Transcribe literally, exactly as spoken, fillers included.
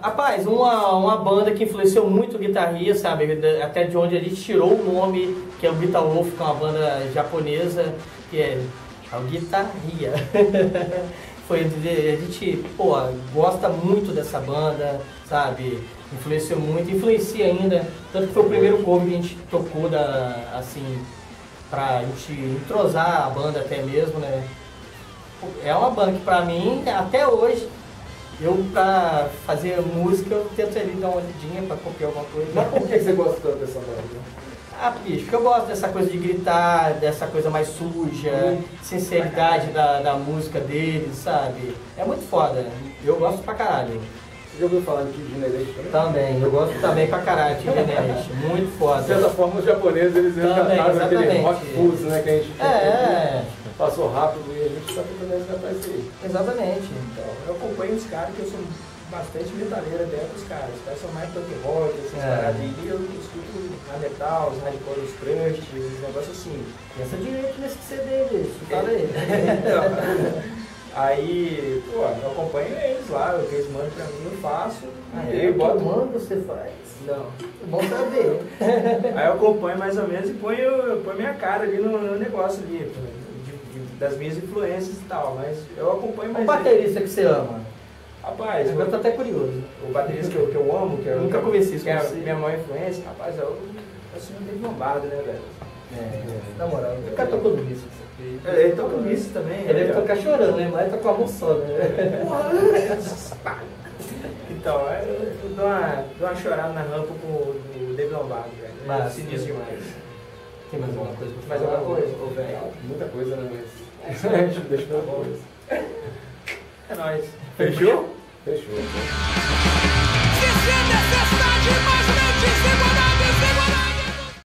Rapaz, uma, uma banda que influenciou muito o Guitar Hero, sabe? Até de onde a gente tirou o nome, que é o Guitar Wolf, que é uma banda japonesa, que é o Guitar Hero. Foi, a gente, pô, gosta muito dessa banda, sabe? Influenciou muito, influencia ainda. Tanto que foi o primeiro cover que a gente tocou, da, assim, pra gente entrosar a banda até mesmo, né? É uma banda que pra mim, até hoje, eu pra fazer música, eu tento ali dar uma olhadinha pra copiar alguma coisa. Mas por que você gosta tanto dessa banda? Ah, bicho, porque eu gosto dessa coisa de gritar, dessa coisa mais suja, hum. sinceridade da, da música deles, sabe? É muito foda, eu gosto pra caralho. Você já ouviu falar de Kid Generation também? Também, eu gosto também pra caralho de Kid Generation, muito foda. De certa forma, os japoneses, eles resgataram aquele Hot Fuzz, né, que a gente é, é. passou rápido e a gente está tentando resgatar isso aí. Exatamente. Então, eu acompanho os caras, que eu sou bastante metaleiro até dos caras. Os caras são mais punk rock, essas é. paradas aí, eu escuto a metal, os hardcore, os crust, os negócios assim. Pensa direito nesse C D deles, fala aí. Então, aí, pô, eu acompanho eles lá, o que eles mandam pra mim eu faço. Ah, é? Eu boto... mando, você faz? Não. Bom saber. Aí eu acompanho mais ou menos e ponho, ponho minha cara ali no, no negócio ali, de, de, das minhas influências e tal, mas eu acompanho mais. O baterista que você ama? Rapaz, eu, eu tô até curioso. O baterista que eu, que eu amo, que eu nunca conheci isso, que é a minha maior influência, rapaz, eu, eu sou um Dave Lombardo, né, velho? É, na moral, o cara tocou no Miss. É, ele toca no Miss também. Ele deve tocar chorando, né? Mas toca uma só, né? Então, eu, eu dou, uma, dou uma chorada na rampa com o Dave Lombardo, velho. Mas sinistro demais. Tem mais alguma coisa pra Mais alguma coisa? Ô, velho, muita coisa, né? Mas deixa eu dar uma coisa. É nóis. Fechou? Fechou.